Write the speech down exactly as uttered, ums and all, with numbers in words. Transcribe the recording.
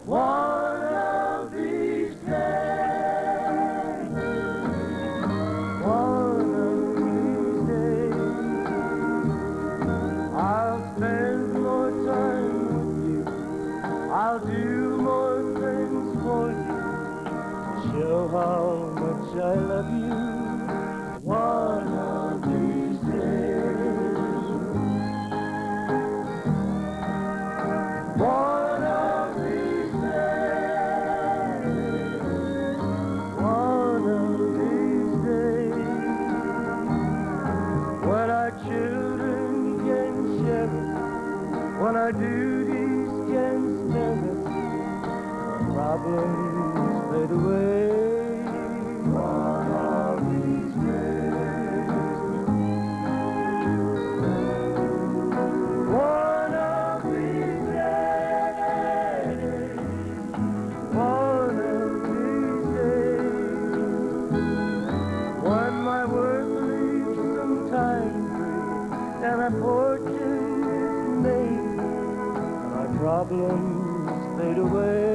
One of these days, one of these days, I'll spend more time with you. I'll do more things for you to show how much I love you. One of these days, one of these days, one of these days, when our children can share us, when our duties can stand us, our problems fade away. One of these days, one of these days, one of these days, when my work leaves some time free and a fortune is made, and our problems fade away.